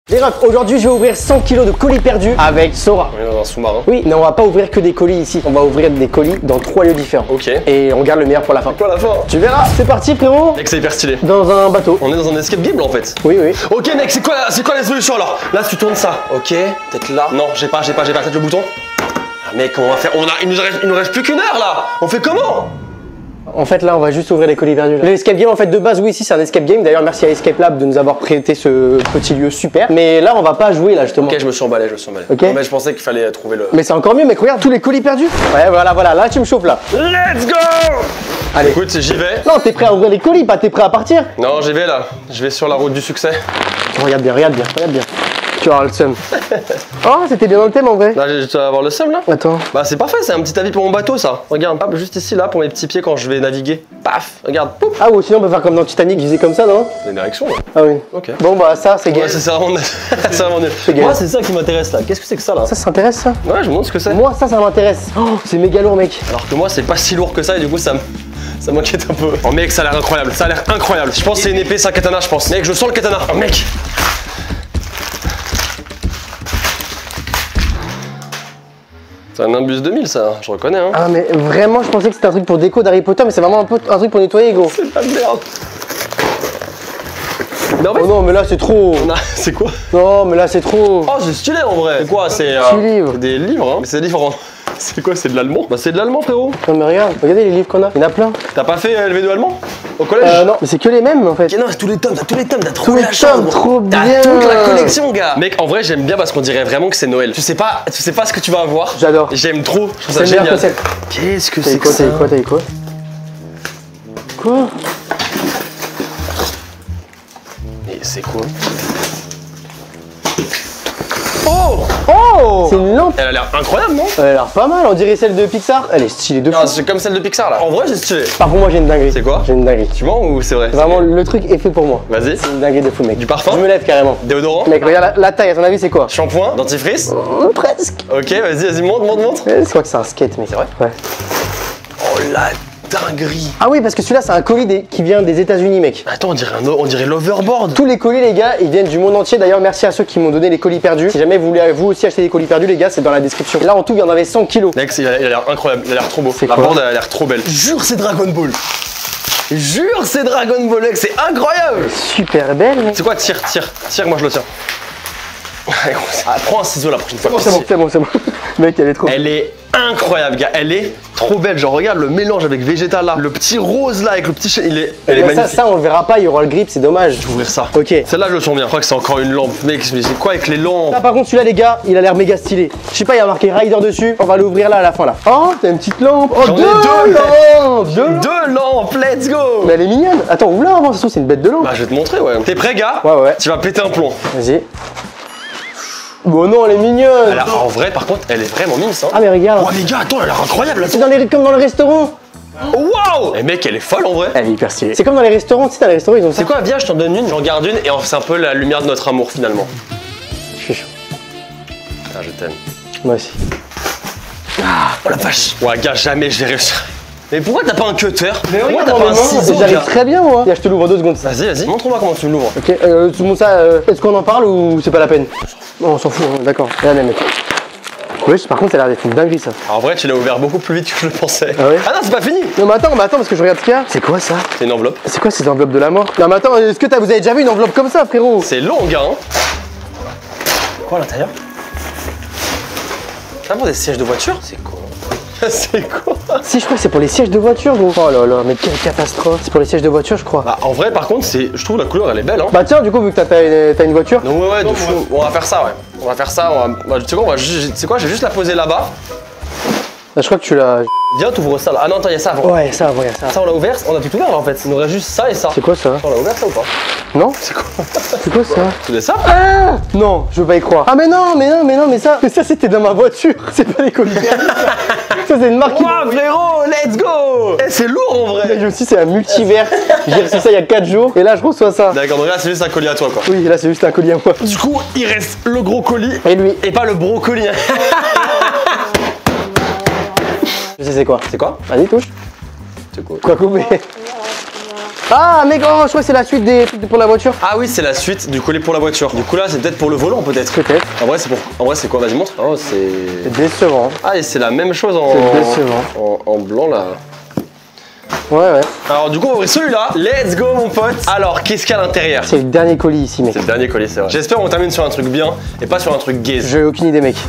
Les refs, aujourd'hui je vais ouvrir 100 kg de colis perdus avec Sora. On est dans un sous-marin. Oui, mais on va pas ouvrir que des colis ici, on va ouvrir des colis dans 3 lieux différents. Ok. Et on garde le meilleur pour la fin. Quoi la fin? Tu verras, c'est parti frérot. Mec, c'est hyper stylé. Dans un bateau. On est dans un escape game là en fait. Oui, oui. Ok mec, c'est quoi la solution alors? Là tu tournes ça. Ok, peut-être là. Non, j'ai pas, peut-être le bouton. Ah mec, comment on va faire? Il nous reste plus qu'une heure là. On fait comment? En fait là on va juste ouvrir les colis perdus. L'escape game en fait de base oui ici c'est un escape game. D'ailleurs merci à Escape Lab de nous avoir prêté ce petit lieu super. Mais là on va pas jouer là justement. Ok, je me suis emballé. Ok. Non, mais je pensais qu'il fallait trouver le... Mais c'est encore mieux mec, regarde tous les colis perdus. Ouais voilà, là tu me chauffes là. Let's go! Allez. Écoute, j'y vais. Non t'es prêt à ouvrir les colis, pas t'es prêt à partir. Non, j'y vais là. Je vais sur la route du succès. Regarde bien. Tu auras le seum. Oh c'était bien dans le thème en vrai. Là, je dois avoir le seum là. Attends. Bah c'est parfait, c'est un petit avis pour mon bateau ça. Regarde, hop, juste ici là pour mes petits pieds quand je vais naviguer. Paf, regarde, pouf. Ah ou sinon on peut faire comme dans Titanic, ils faisaient comme ça non? C'est une érection là. Ah oui. Ok. Bon bah ça c'est gay. Ouais, c'est vraiment nul. C'est vraiment nul. gay. Moi, c'est ça qui m'intéresse là. Qu'est-ce que c'est que ça là? Ça s'intéresse ça? Ouais, je me demande ce que c'est. Moi ça m'intéresse. Oh c'est méga lourd mec. Alors que moi, c'est pas si lourd que ça et du coup, ça m'inquiète un peu. Oh mec, ça a l'air incroyable. Ça a l'air incroyable. Je pense que c'est une épée, c'est un katana, je pense. Mec, je sens le katana. Oh mec. C'est un Nimbus 2000 ça, je reconnais hein. Ah mais vraiment je pensais que c'était un truc pour déco d'Harry Potter mais c'est vraiment un truc pour nettoyer gros. C'est de la merde. Mais en fait, Oh non mais là c'est trop. c'est quoi? Non mais là c'est trop. Oh c'est stylé en vrai. C'est quoi? C'est livres. des livres hein. Mais c'est différent. C'est quoi? C'est de l'allemand? Bah c'est de l'allemand frérot. Non mais regardez les livres qu'on a, il y en a plein. T'as pas fait LV2 allemand? Au collège? Non mais c'est que les mêmes en fait. Ok, non, tous les tomes, t'as trop Tous les la chance, tomes, gros. trop bien. T'as toute la collection, gars. Mec, en vrai, j'aime bien parce qu'on dirait vraiment que c'est Noël. Tu sais pas ce que tu vas avoir. J'adore. J'aime trop. Je trouve C'est ça le meilleur génial. concept. Qu'est-ce que T'as c'est eu que quoi, ça? t'as eu quoi? Quoi? Mais c'est quoi? Oh c'est une lampe. Elle a l'air incroyable, non? Elle a l'air pas mal, on dirait celle de Pixar. Elle est stylée de fou. Ah, c'est comme celle de Pixar là. En vrai, c'est stylé. Par contre moi j'ai une dinguerie. C'est quoi? J'ai une dinguerie. Tu mens ou c'est vrai? Vraiment le truc est fait pour moi. Vas-y. C'est une dinguerie de fou mec. Du parfum? Je me lève carrément. Déodorant? Mec regarde la taille, à ton avis c'est quoi? Shampoing? Dentifrice? Presque. Ok, vas-y, montre. Je crois que c'est un skate mec. C'est vrai? Ouais. Oh la dinguerie. Ah oui parce que celui-là c'est un colis qui vient des États-Unis mec. Attends, on dirait l'overboard. Tous les colis les gars ils viennent du monde entier. D'ailleurs merci à ceux qui m'ont donné les colis perdus. Si jamais vous voulez vous aussi acheter des colis perdus les gars c'est dans la description. Et là en tout il y en avait 100 kilos. Mec, il a l'air incroyable, il a l'air trop beau. C'est La quoi? board elle a l'air trop belle. Jure, c'est Dragon Ball. Jure, c'est Dragon Ball, mec, c'est incroyable. Super belle mec. C'est quoi? Tire, moi je le tiens. Ah, prends un ciseau la prochaine fois. C'est bon. Mec elle est trop. Elle est incroyable, gars. Elle est trop belle. Genre, regarde le mélange avec Vegeta là. Le petit rose là avec le petit chien. Elle est Mais magnifique. ça on le verra pas, il y aura le grip, c'est dommage. Je vais ouvrir ça. Ok. Celle-là, je le sens bien. Je crois que c'est encore une lampe. Mec, mais c'est quoi avec les lampes? Là par contre celui-là les gars, il a l'air méga stylé. Je sais pas, il y a marqué Rider dessus. On va l'ouvrir là à la fin là. Oh, t'as une petite lampe. Oh, J'en ai deux lampes. Deux lampes, let's go. Mais elle est mignonne. Attends, ouvre-la avant, ça se trouve c'est une bête de lampe. Bah, je vais te montrer, ouais. T'es prêt, gars? Ouais. Tu vas péter un plomb. Vas-y. Bon non, elle est mignonne. En vrai, par contre, elle est vraiment mince, hein. Ah mais regarde. Oh, mais gars, attends, elle a l'air incroyable, là. C'est comme dans le restaurant. Waouh! Eh mec, elle est folle en vrai. Elle est hyper stylée. C'est comme dans les restaurants, tu sais, dans les restaurants ils ont ça. C'est quoi, viens, je t'en donne une, j'en garde une et c'est un peu la lumière de notre amour finalement. Je suis chaud. Ah, je t'aime. Moi aussi. Oh la vache! Ouais, gars, jamais je vais réussir. Mais pourquoi t'as pas un cutter? Pourquoi t'as Non, pas un non, ciseau? j'arrive Gars très bien moi. Tiens, je te l'ouvre en 2 secondes. Vas-y, montre-moi comment tu me l'ouvres. Ok, tout le monde ça, est-ce qu'on en parle ou c'est pas la peine? Non, on s'en fout, hein, d'accord. Regardez mec. Oui, par contre ça a l'air d'être une dinguerie ça. En vrai, tu l'as ouvert beaucoup plus vite que je le pensais. Ah ouais? Ah non, c'est pas fini! Non mais attends parce que je regarde ce qu'il y a. C'est quoi ça? C'est une enveloppe. C'est quoi ces enveloppes de la mort? Non mais attends, est-ce que vous avez déjà vu une enveloppe comme ça frérot? C'est long, gars, hein. Quoi à l'intérieur? C'est vraiment des sièges de voiture? C'est quoi? C'est quoi? Si je crois que c'est pour les sièges de voiture gros. Oh là là, mais quelle catastrophe. C'est pour les sièges de voiture je crois. Bah, en vrai, par contre, je trouve la couleur elle est belle, hein. Bah tiens du coup vu que t'as une voiture. Donc ouais, de fou. On va faire ça, ouais. On va faire ça, tu sais quoi, tu sais quoi, je vais juste la poser là-bas. Là, je crois que tu l'as. Viens, t'ouvres ça là. Ah non, attends, il y a ça avant. Ouais ça, ouais ça. Ça, on l'a ouvert, on a tout ouvert là, en fait. Il nous reste juste ça et ça. C'est quoi ça? On l'a ouvert ça ou pas? Non? C'est quoi? C'est quoi ça? Tu veux ça? Ah non, je veux pas y croire. Ah mais ça c'était dans ma voiture. C'est pas les colis. Ça c'est une marque qui... Wow, frérot, let's go! Eh, c'est lourd en vrai! Je me suis dit c'est un multivers. J'ai reçu ça il y a 4 jours et là je reçois ça. D'accord, donc là c'est juste un colis à toi quoi. Oui là c'est juste un colis à moi. Du coup, il reste le gros colis Et lui. et pas le brocoli. Hein. Je sais c'est quoi. C'est quoi? Vas-y touche. C'est quoi? Quoi couper? Ah mec, oh je crois que c'est la suite des trucs pour la voiture. Ah oui, c'est la suite du collier pour la voiture. Du coup là, c'est peut-être pour le volant peut-être. Peut-être. En vrai, c'est quoi? Vas-y, montre. Oh, C'est c'est... décevant. Ah, et c'est la même chose en... C'est décevant. En blanc là. Ouais. Alors du coup, on va ouvrir celui-là. Let's go mon pote. Alors, qu'est-ce qu'il y a à l'intérieur? C'est le dernier colis ici mec. C'est le dernier colis, c'est vrai. J'espère qu'on termine sur un truc bien et pas sur un truc gaze. J'ai aucune idée mec.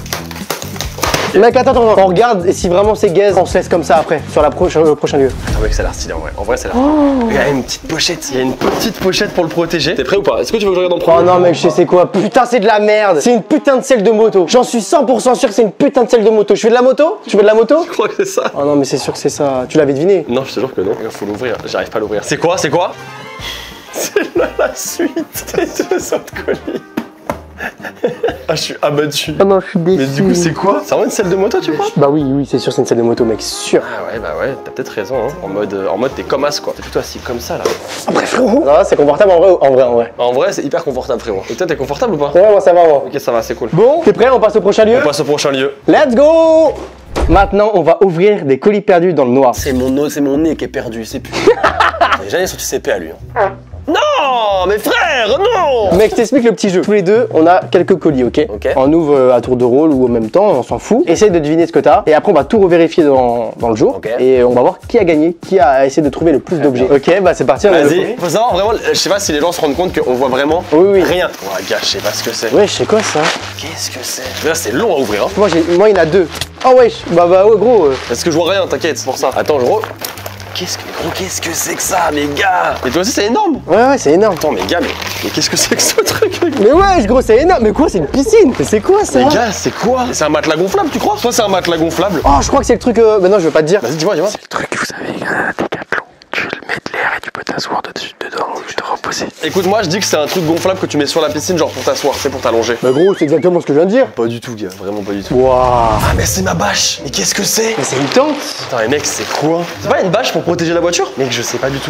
Mec, attends, on regarde et si vraiment c'est gaze, on se laisse comme ça après, sur le prochain lieu. Ah mec, ça a l'air stylé en vrai. En vrai, ça a l'air. Il y a une petite pochette. Il y a une petite pochette pour le protéger. T'es prêt ou pas? Est-ce que tu veux que je regarde en premier? Oh non mec, je sais c'est quoi. Putain, c'est de la merde. C'est une putain de selle de moto. J'en suis 100% sûr que c'est une putain de selle de moto. Je fais de la moto? Tu fais de la moto? Je crois que c'est ça. Oh non mais c'est sûr que c'est ça. Tu l'avais deviné? Non, je te jure que non. Il faut l'ouvrir. J'arrive pas à l'ouvrir. C'est quoi? C'est quoi? C'est là la suite des deux autres colis. Ah, je suis abattu. Oh non, je suis déçu. Mais du coup, c'est quoi? C'est vraiment une selle de moto, tu crois? Bah oui, c'est sûr, c'est une selle de moto mec, sûr. Ah ouais, bah ouais, t'as peut-être raison. Hein. En mode t'es comme as quoi. T'es plutôt assis comme ça là. Après frérot. Non, c'est confortable en vrai. En vrai, c'est hyper confortable, frérot. Et toi, t'es confortable ou pas? Ouais, moi ça va moi. Ok, ça va, c'est cool. Bon, t'es prêt? On passe au prochain lieu? On passe au prochain lieu. Let's go! Maintenant, on va ouvrir des colis perdus dans le noir. C'est mon nez qui est perdu, c'est plus. Jamais sorti CP à lui. Hein. Non, mes frères, non! Mec, je t'explique le petit jeu. Tous les deux, on a quelques colis, ok? On ouvre à tour de rôle ou en même temps, on s'en fout. Essaye de deviner ce que t'as. Et après, on va tout revérifier dans le jour. Et on va voir qui a gagné, qui a essayé de trouver le plus d'objets. Ok, bah c'est parti. Vas-y. Faut savoir vraiment, je sais pas si les gens se rendent compte qu'on voit vraiment rien. Ouais, gars, je sais pas ce que c'est. Ouais, je sais quoi ça? Qu'est-ce que c'est? Là, c'est long à ouvrir. Hein. Moi, il y en a deux. Oh wesh, bah ouais, gros. Parce que je vois rien, t'inquiète, c'est pour ça. Attends, qu'est-ce que c'est que ça, mes gars? Mais toi aussi, c'est énorme. Ouais, c'est énorme. Attends, mes gars, mais qu'est-ce que c'est que ce truc? Mais ouais, gros, c'est énorme. Mais quoi, c'est une piscine? Mais c'est quoi ça? Les gars, c'est quoi? C'est un matelas gonflable, tu crois? Soit c'est un matelas gonflable. Oh, je crois que c'est le truc. Mais non, je veux pas te dire. Vas-y, dis-moi. C'est le truc, vous savez, Décathlon. Tu le mets de l'air et tu peux t'asseoir dedans et te reposer. Écoute, moi, je dis que c'est un truc gonflable que tu mets sur la piscine, genre pour t'asseoir, c'est pour t'allonger. Bah gros, c'est exactement ce que je viens de dire. Pas du tout, gars, vraiment pas du tout. Waouh. Ah, mais c'est ma bâche. Mais qu'est-ce que c'est? Mais c'est une tente. Attends, mais mec, c'est quoi? C'est pas une bâche pour protéger la voiture? Mec, je sais pas du tout.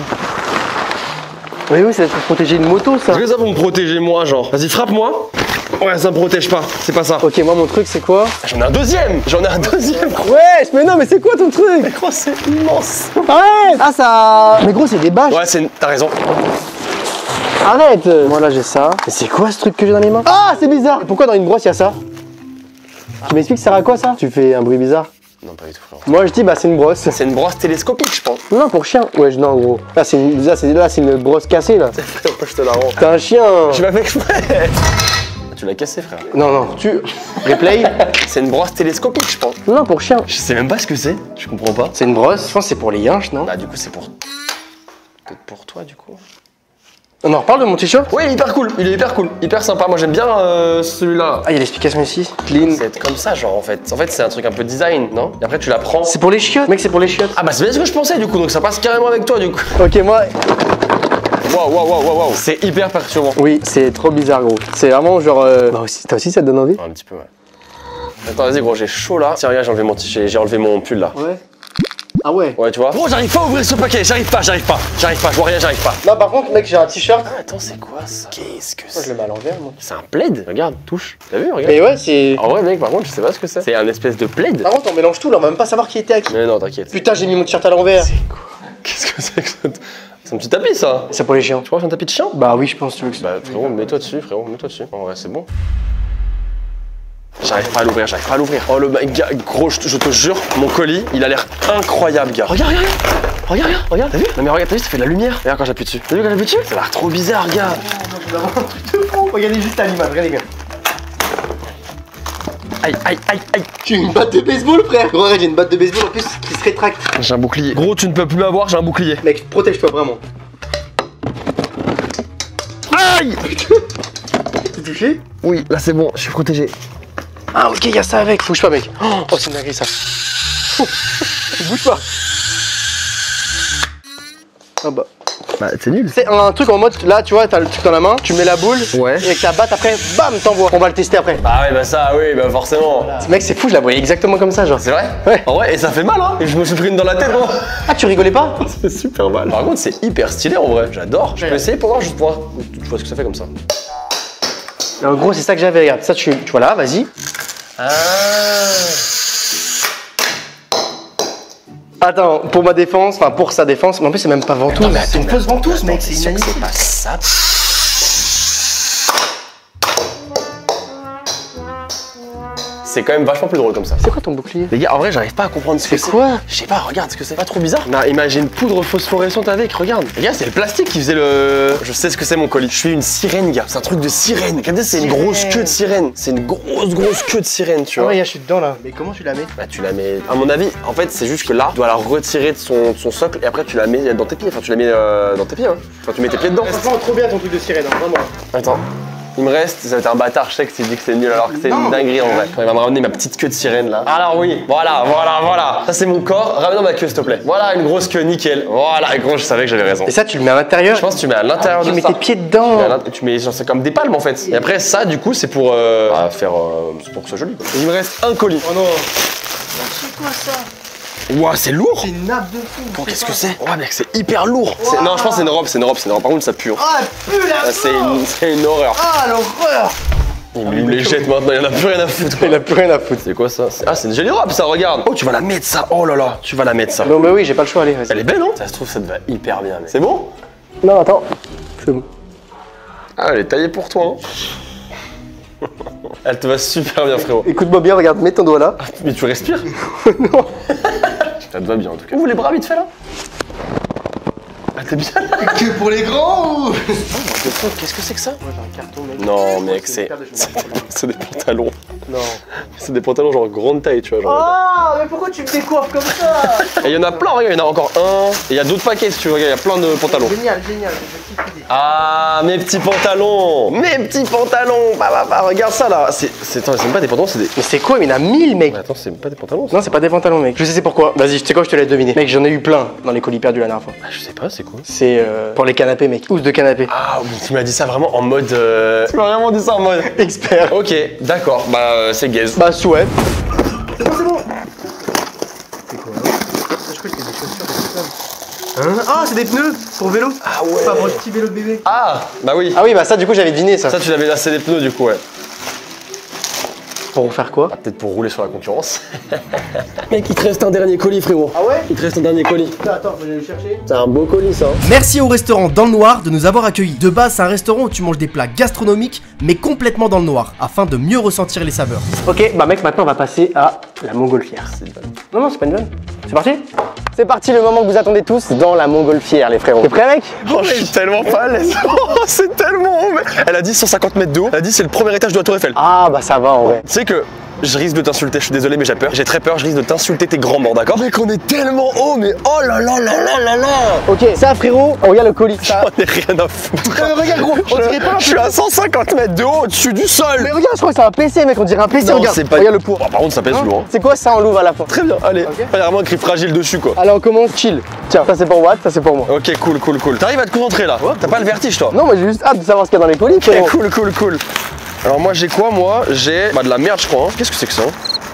Oui, c'est pour protéger une moto, ça. Est-ce que ça pour me protéger, moi, genre? Vas-y, frappe-moi. Ouais, ça me protège pas, c'est pas ça. Ok, moi, mon truc, c'est quoi? J'en ai un deuxième. Ouais, mais non, mais c'est quoi ton truc? Mais gros, c'est immense. Arrête. Ah, ça. Mais gros, c'est des bâches. Ouais, t'as raison. Arrête. Moi, là, j'ai ça. Mais c'est quoi ce truc que j'ai dans les mains? Ah, c'est bizarre. Pourquoi dans une brosse, il y a ça? Tu m'expliques, ça sert à quoi, ça? Tu fais un bruit bizarre. Non, pas du tout, frère. Moi, je dis, bah, c'est une brosse. C'est une brosse télescopique, je pense. Non, pour chien. Ouais, non, gros. Là, c'est une brosse cassée, là. Je te la rends. T'es un chien. J'ai pas fait exprès. Tu l'as cassé, frère. Non, Replay. C'est une brosse télescopique, je pense. Non, pour chien. Je sais même pas ce que c'est. Je comprends pas. C'est une brosse. Je pense que c'est pour les yinches, non? Bah, du coup, c'est pour. Peut-être pour toi, du coup. On en reparle de mon t-shirt? Oui, il est hyper cool. Il est hyper cool. Hyper sympa. Moi, j'aime bien celui-là. Ah, il y a l'explication ici. Clean. C'est comme ça, genre, en fait. En fait, c'est un truc un peu design, non? Et après, tu la prends. C'est pour les chiottes, mec, c'est pour les chiottes. Ah, bah, c'est bien ce que je pensais, du coup. Donc, ça passe carrément avec toi, du coup. Ok, moi. Waouh. C'est hyper perturbant. Oui, c'est trop bizarre, gros. C'est vraiment genre. Bah aussi, toi aussi, ça te donne envie? Un petit peu, ouais. Attends, vas-y, gros, j'ai chaud là. Tiens, regarde, j'ai enlevé mon pull là. Ouais. Ah ouais? Ouais, tu vois. Gros, j'arrive pas à ouvrir ce paquet. J'arrive pas. Je vois rien, j'arrive pas. Non, par contre, mec, j'ai un t-shirt. Ah, attends, c'est quoi ça? Qu'est-ce que Moi, c'est? je le mets à l'envers, moi. C'est un plaid. Regarde, touche. T'as vu? Regarde. Mais ouais, c'est. En vrai, mec, par contre, je sais pas ce que c'est. C'est un espèce de plaid. Par contre, on mélange tout là, on va même pas savoir qui était à qui. Mais non, t'inquiète. Putain, j'ai mis mon t-shirt à l'envers. C'est quoi? Qu'est-ce que c'est que ça? C'est un petit tapis, ça. C'est pour les chiens. Tu crois que c'est un tapis de chien? Bah oui, je pense, tu veux que Bah, frérot, mets-toi dessus, En vrai, c'est bon. J'arrive pas à l'ouvrir. Oh le mec, gars, gros, je te jure, mon colis, il a l'air incroyable, gars. Regarde. T'as vu? Non mais regarde, t'as vu, ça fait de la lumière. Regarde quand j'appuie dessus. T'as vu quand j'appuie dessus? Ça a l'air trop bizarre, gars. Je vais avoir un truc de fou. Regardez juste à l'image, regardez bien. Aïe. J'ai une batte de baseball, frère. Gros, regarde, j'ai une batte de baseball en plus qui se rétracte. J'ai un bouclier. Gros, tu ne peux plus m'avoir, j'ai un bouclier. Mec, protège-toi vraiment. Aïe. T'es touché? Oui, là c'est bon, je suis protégé. Ah ok, y a ça avec. Bouge pas, mec. Oh, c'est une dinguerie ça. Bouge pas. Ah bah. Bah, c'est nul. C'est un truc en mode, là, tu vois, t'as le truc dans la main, tu mets la boule. Ouais. Et avec ta batte, après, bam, t'envoies. On va le tester après. Bah ouais, bah ça, oui, bah forcément. Mec, c'est fou, je la voyais exactement comme ça, genre. C'est vrai? Ouais. En vrai, et ça fait mal, hein. Et je me suis pris une dans la tête, gros. Ah, tu rigolais pas? C'est super mal. Par contre, c'est hyper stylé en vrai. J'adore. Je peux essayer pour voir, juste pour voir. Tu vois ce que ça fait comme ça. En gros, c'est ça que j'avais, regarde. Ça, tu vois là, vas-y. Ah. Attends, pour ma défense, enfin pour sa défense, mais en plus c'est même pas ventouse. C'est une fausse ventouse, mec, c'est inadmissible. C'est pas ça. C'est quand même vachement plus drôle comme ça. C'est quoi ton bouclier? Les gars, en vrai, j'arrive pas à comprendre ce que c'est. C'est quoi? Je sais pas, regarde ce que c'est. Pas trop bizarre? Non, imagine poudre phosphorescente avec, regarde. Les gars, c'est le plastique qui faisait le. Je sais ce que c'est mon colis. Je suis une sirène, gars. C'est un truc de sirène. Regardez, c'est une grosse queue de sirène. C'est une grosse queue de sirène, tu vois. Ouais, je suis dedans là. Mais comment tu la mets? Bah, tu la mets. À mon avis, en fait, c'est juste que là, tu dois la retirer de son socle et après, tu la mets dans tes pieds. Enfin, tu la mets dans tes pieds, hein. Enfin, tu mets tes pieds dedans. Ça sent trop bien ton truc de sirène, hein, vraiment. Attends. Il me reste, ça va être un bâtard, je sais que tu dis que c'est nul alors que c'est une dinguerie en vrai. Il va me ramener ma petite queue de sirène là. Alors oui, voilà. Ça c'est mon corps, ramène ma queue s'il te plaît. Voilà une grosse queue, nickel. Voilà, gros, je savais que j'avais raison. Et ça, tu le mets à l'intérieur? Je pense que tu mets à l'intérieur de ça. Tu mets tes pieds dedans. Tu mets genre, c'est comme des palmes en fait. Et après ça, du coup, c'est pour faire, c'est pour que ce soit joli. Quoi. Il me reste un colis. Oh non. C'est quoi ça? Ouah, c'est lourd! C'est une nappe de fou! Oh, qu'est-ce que c'est? Ouais, mec, c'est hyper lourd! Wow. Non, je pense que c'est une robe. Par contre, ça pue. Ah, elle pue la c'est une horreur! Ah, l'horreur! Il me les jette maintenant, il en a plus rien à foutre. Il a plus rien à foutre. C'est quoi ça? Ah, c'est une jolie robe ça, regarde! Oh, tu vas la mettre ça! Oh là là, tu vas la mettre ça! Non, bah oui, j'ai pas le choix, allez. Elle est belle, non? Ça se trouve, ça te va hyper bien, mec. C'est bon? Non, attends. C'est bon. Ah, elle est taillée pour toi, hein? Elle te va super bien, frérot. Écoute-moi bien, regarde, mets ton doigt là. Mais tu respires? Non. Ça te va bien en tout cas. Ouvre les bras vite fait là. Ah t'es bien là. Que pour les grands ou... Qu'est-ce que c'est que ça? Moi j'ai un carton mec. Non mec c'est des pantalons. Non. C'est des pantalons genre grande taille tu vois. Genre, ah mais pourquoi tu me décoiffes comme ça? Et il y en a plein, regarde, il y en a encore un. Et il y a d'autres paquets si tu veux, regarde, il y a plein de pantalons. Génial. Ah mes petits pantalons. Bah, regarde ça là. C'est même pas des pantalons, c'est des... Mais c'est quoi? Mais il y en a 1000 mec. Mais attends, c'est pas des pantalons ça. Non c'est pas des pantalons mec. Je sais pourquoi. Vas-y, tu sais quoi, je te laisse deviner. Mec, j'en ai eu plein dans les colis perdus la dernière fois. Bah, je sais pas, c'est quoi? C'est pour les canapés mec. Housse de canapé. Ah oui, tu m'as dit ça vraiment en mode... Tu m'as vraiment dit ça en mode... Expert. Ok, d'accord, bah c'est gaze. Bah souhait. C'est bon. C'est quoi là? Je crois que c'était des chaussures de hein? Ah c'est des pneus pour vélo. Ah ouais. Pas pour le petit vélo de bébé. Ah bah oui. Ah oui bah ça du coup j'avais deviné ça. Ça tu l'avais lassé des pneus du coup ouais. Pour faire quoi? Ah, peut-être pour rouler sur la concurrence. Mec, il te reste un dernier colis, frérot. Ah ouais? Il te reste un dernier colis. Attends, faut aller le chercher. C'est un beau colis, ça. Merci au restaurant Dans le Noir de nous avoir accueillis. De base, c'est un restaurant où tu manges des plats gastronomiques, mais complètement dans le noir, afin de mieux ressentir les saveurs. Ok, bah mec, maintenant on va passer à la montgolfière. C'est une vanne. Non, c'est pas une vanne. C'est parti? C'est parti, le moment que vous attendez tous dans la montgolfière, les frérots. T'es prêt, mec? Oh, je suis tellement pas à l'aise. Oh, c'est tellement... Elle a dit 150 mètres de haut. Elle a dit c'est le premier étage de la Tour Eiffel. Ah, bah ça va en vrai. Tu sais que... Je risque de t'insulter, je suis désolé mais j'ai peur. J'ai très peur, je risque de t'insulter tes grands morts, d'accord? Mec, on est tellement haut, mais oh là là là là là là. Ok, ça frérot, on regarde le colis. J'en ai rien à foutre. Regarde gros, on dirait pas un Je suis à 150 mètres de haut, au-dessus du sol. Mais regarde, je crois que c'est un PC, mec, on dirait un PC, Non, regarde. c'est pas... Regarde le poids. Oh, par contre, ça pèse lourd. Hein. C'est quoi ça, on l'ouvre à la fin? Très bien, allez. Ok. Il y a vraiment écrit fragile dessus, quoi. Allez, on commence, chill. Tiens, ça c'est pour Watt, ça c'est pour moi. Ok, cool. T'arrives à te concentrer là. T'as pas le vertige, toi? Non, moi j'ai juste hâte de savoir ce qu'il y a dans les colis, frérot. Ok, cool. Alors moi j'ai quoi moi? J'ai de la merde je crois. Hein. Qu'est-ce que c'est que ça?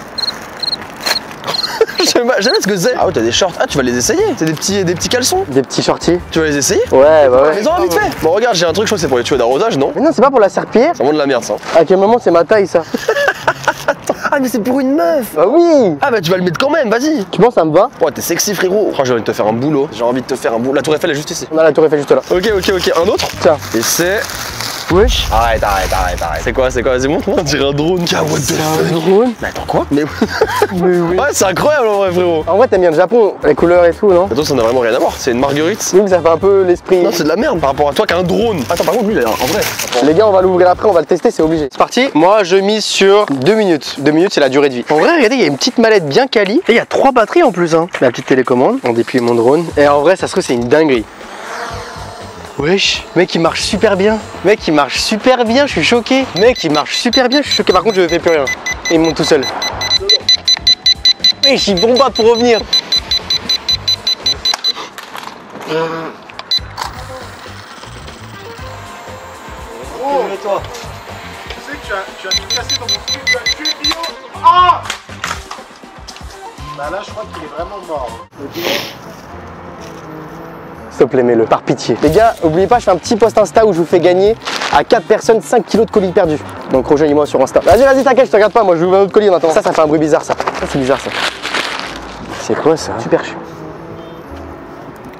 J'aime ce que c'est. Ah ouais t'as des shorts. Ah tu vas les essayer. C'est des petits caleçons. Des petits shorties. Tu vas les essayer? Ouais, bah ouais. Les en vite fait. Bon regarde j'ai un truc, je crois que c'est pour les tuyaux d'arrosage non? Mais non, c'est pas pour la serpillière. C'est vraiment de la merde ça. À quel moment c'est ma taille ça? Ah mais c'est pour une meuf. Bah oui. Ah bah tu vas le mettre quand même, vas-y. Tu penses ça me va? Ouais t'es sexy frérot. Oh, j'ai envie de te faire un boulot. J'ai envie de te faire un boulot. La tour Eiffel est juste ici. On a la tour Eiffel juste là. Ok. Un autre? Tiens. Et c'est... Wesh. Arrête. C'est quoi? Vas-y montre-moi. On dirait un drone. Ah what the Un drone. Mais attends quoi? Mais Mais oui. ouais c'est incroyable en vrai frérot. En vrai t'aimes bien le Japon, les couleurs et tout, non? Attends ça n'a vraiment rien à voir. C'est une marguerite. Oui, mais ça fait un peu l'esprit. Non c'est de la merde par rapport à toi qui a un drone. Attends par contre lui il a en vrai. Les gars, on va l'ouvrir après, on va le tester, c'est obligé. C'est parti. Moi, je mise sur 2 minutes. 2 minutes, c'est la durée de vie. En vrai, regardez, il y a une petite mallette bien quali. Et il y a 3 batteries en plus. Hein. La petite télécommande, on déplie mon drone. Et en vrai, ça se trouve, c'est une dinguerie. Wesh, mec, il marche super bien. Mec, il marche super bien, je suis choqué. Mec, il marche super bien, je suis choqué. Par contre, je ne fais plus rien. Il monte tout seul. Wesh, il bombarde pour revenir. Oh, toi. Tu sais que tu as tout cassé dans mon studio. Ah! Bah là, je crois qu'il est vraiment mort. S'il te plaît, mets-le, par pitié. Les gars, n'oubliez pas, je fais un petit post Insta où je vous fais gagner à 4 personnes 5 kilos de colis perdus. Donc rejoignez-moi sur Insta. Vas-y, t'inquiète, je te regarde pas, moi je vous ouvre un autre colis en attendant. Ça fait un bruit bizarre ça. Ça c'est bizarre ça. C'est quoi ça? Super chaud.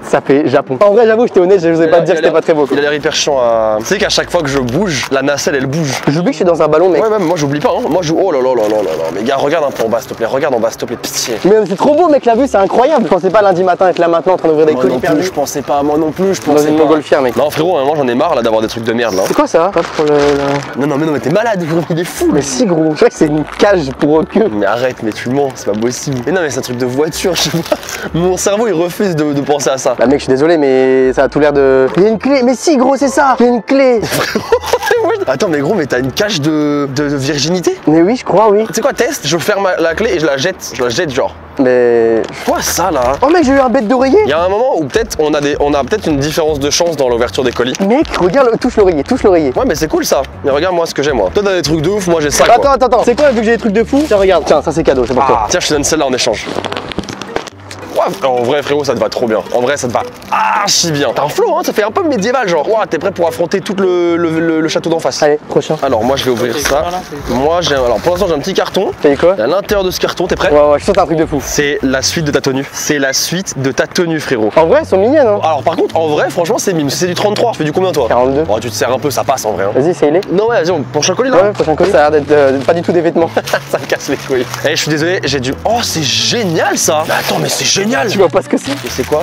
Ça fait Japon. En vrai, j'avoue, j'étais honnête, je vous ai pas te dire que c'était pas très beau. Il a l'air hyper chiant à. Tu sais qu'à chaque fois que je bouge, la nacelle elle bouge. J'oublie que je suis dans un ballon, mec. Ouais, même moi j'oublie pas. Hein. Moi je. Oh là là là là là là. Mais gars, regarde un peu en bas, s'il te plaît. Regarde en bas, s'il te plaît. Pitié. Mais c'est trop beau, mec, la vue, c'est incroyable. Je pensais pas lundi matin être là maintenant en train d'ouvrir des colis perdus. Je pensais pas, moi non plus, je Dans pensais une pas. montgolfière, mec. Non, frérot, moi j'en ai marre là d'avoir des trucs de merde là. C'est quoi ça? Pas pour le. Non, mais t'es malade, gros, il est fou. Mais si, gros. Je crois que c'est une cage pour queue. Mais arrête, mais tu mens, c'est pas possible. Mais non, mais c'est un truc de voiture, je sais pas. Mon cerveau il refuse de penser à ça. Bah, mec, je suis désolé, mais ça a tout l'air de. Il y a une clé. Mais si, gros, c'est ça. Il y a une clé. Attends, mais gros, mais t'as une cage de virginité? Mais oui, je crois, oui. Tu sais quoi, test? Je ferme la clé et je la jette. Je la jette, genre. Mais. Quoi ça là? Oh, mec, j'ai eu un bête d'oreiller. Il y a un moment où peut-être on a peut-être une différence de chance dans l'ouverture des colis. Mec, regarde, touche l'oreiller, touche l'oreiller. Ouais, mais c'est cool ça. Mais regarde moi ce que j'ai moi. Toi t'as des trucs de ouf, moi j'ai ça. Quoi. Attends. C'est quoi vu que j'ai des trucs de fou? Tiens, regarde. Tiens, ça c'est cadeau, c'est pour toi. Tiens, je te donne celle-là en échange. Ouais, en vrai frérot ça te va trop bien. En vrai ça te va archi bien. T'as un flow hein, ça fait un peu médiéval genre. Ouah, t'es prêt pour affronter tout le château d'en face. Allez, prochain. Alors moi je vais ouvrir ça. Moi j'ai alors pour l'instant j'ai un petit carton. T'as dit quoi? Et à l'intérieur de ce carton, t'es prêt? Ouais, je sens que t'as un truc de fou. C'est la suite de ta tenue. C'est la suite de ta tenue frérot. En vrai, elles sont mignonnes, hein. Alors par contre en vrai franchement c'est mime. C'est du 33. Tu fais du combien toi? 42. Oh, tu te sers un peu, ça passe en vrai. Hein. Vas-y, essaye-les. Non ouais, vas-y, prochain colis là. Ouais, prochain colis. Ça a l'air d'être pas du tout des vêtements. Ça me casse les couilles. Eh, je suis désolé, j'ai dû. Oh, c'est génial ça. Mais attends, mais c'est génial. Tu vois pas ce que c'est? Et c'est quoi?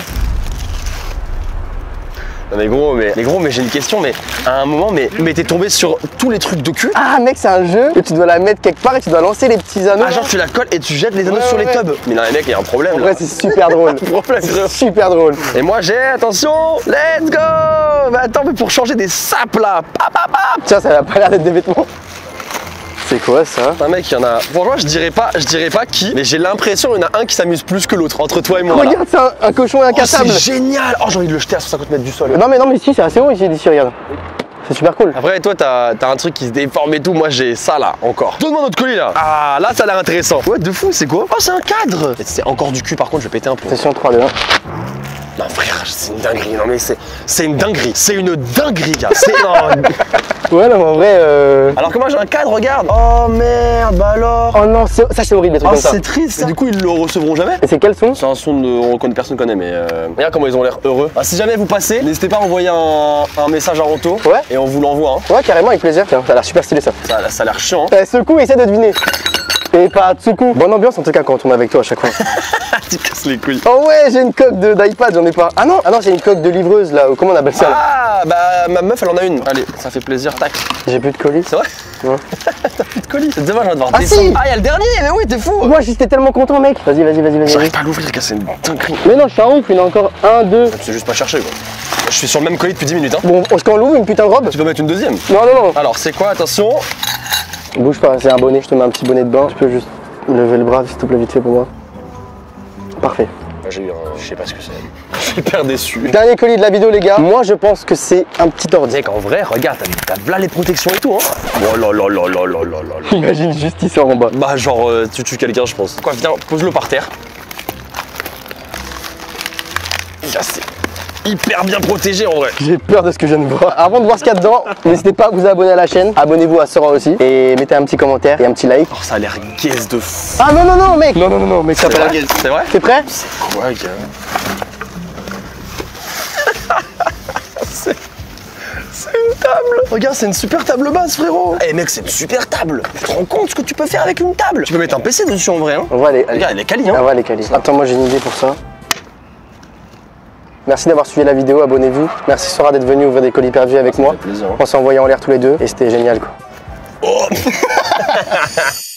Non mais gros, mais j'ai une question, mais à un moment, mais t'es tombé sur tous les trucs de cul? Ah mec, c'est un jeu que tu dois la mettre quelque part et tu dois lancer les petits anneaux. Ah genre tu la colles et tu jettes les anneaux Ouais, sur les ouais. tubs. Mais non les mecs, il y a un problème En là. vrai, c'est super drôle. Problème, frérot. Super drôle. Et moi j'ai, attention, let's go. Mais attends, mais pour changer des sapes là. Tiens, ça a pas l'air d'être des vêtements. C'est quoi ça? Un mec, il y en a. Franchement, je dirais pas qui, mais j'ai l'impression qu'il y en a un qui s'amuse plus que l'autre entre toi et moi. Là. Regarde, c'est un cochon et un cassable. C'est génial. Oh, j'ai envie de le jeter à 150 mètres du sol. Non mais si, c'est assez haut ici, regarde. C'est super cool. Après, toi, t'as un truc qui se déforme et tout. Moi, j'ai ça là, encore. Donne-moi notre colis là. Ah, là, ça a l'air intéressant. Ouais, de fou, c'est quoi? Oh, c'est un cadre. C'est encore du cul, par contre, je vais péter un plomb. Session 3 2 1. Non, frère, c'est une dinguerie. Non, mais c'est une dinguerie. C'est une dinguerie, gars. C'est. Non. Ouais, non, mais en vrai. Alors que moi, j'ai un cadre, regarde. Oh merde, bah alors. Oh non, ça c'est horrible, des trucs Oh, comme ça. c'est triste. Et du coup, ils le recevront jamais. Et c'est quel son? C'est un son de personne connaît, mais regarde comment ils ont l'air heureux. Ah, si jamais vous passez, n'hésitez pas à envoyer un message à Ronto. Ouais. Et on vous l'envoie. Hein. Ouais, carrément, avec plaisir. Tiens, ça a l'air super stylé ça. Ça a l'air chiant. Secoue, essaie de deviner. Et pas Tsuku. Bonne ambiance en tout cas quand on tourne avec toi à chaque fois. Tu casses les couilles. Oh ouais, j'ai une coque d'iPad, j'en ai pas. Ah non, j'ai une coque de livreuse là, comment on appelle ça là? Ah, bah ma meuf elle en a une. Allez, ça fait plaisir, tac. J'ai plus de colis. C'est vrai? Ouais. T'as plus de colis. C'est dommage, on va devoir Ah, descendre. si. Ah, y'a le dernier, mais oui, t'es fou. Moi j'étais tellement content mec. Vas-y. J'arrive pas à l'ouvrir, gars, c'est une dinguerie. Mais non, je suis un ouf, il y en a encore un, deux. C'est juste pas chercher quoi. Je suis sur le même colis depuis 10 minutes. Hein. Bon, est-ce qu'on l'ouvre une putain de robe? Tu peux mettre une deuxième. Non. Alors, c'est quoi? Attention. Bouge pas, c'est un bonnet, je te mets un petit bonnet de bain. Tu peux juste lever le bras s'il te plaît vite fait pour moi. Parfait. J'ai eu un. Je sais pas ce que c'est. Je suis hyper déçu. Dernier colis de la vidéo les gars. Moi je pense que c'est un petit ordi. Mec, en vrai, regarde, t'as là les protections et tout, hein. Oh là là là là là là là. Imagine juste il sort en bas. Bah, genre, tu tues quelqu'un, je pense. Quoi, viens, pose-le par terre. C'est hyper bien protégé en vrai. J'ai peur de ce que je viens de voir. Avant de voir ce qu'il y a dedans, n'hésitez pas à vous abonner à la chaîne. Abonnez-vous à Sora aussi. Et mettez un petit commentaire et un petit like. Oh, ça a l'air gaze de fou. Ah non mec. Non mec, ça C'est peut vrai? C'est vrai? T'es prêt? C'est quoi, gars? C'est une table. Regarde, c'est une super table basse, frérot. Eh mec, c'est une super table. Tu te rends compte ce que tu peux faire avec une table? Tu peux mettre un PC dessus en vrai, hein. On va aller. Regarde, elle est quali, hein. On va aller caler. Attends, moi j'ai une idée pour ça. Merci d'avoir suivi la vidéo, abonnez-vous. Merci Sora d'être venu ouvrir des colis perdus avec moi. Ça fait plaisir, hein. On s'est envoyé en l'air tous les deux et c'était génial quoi. Oh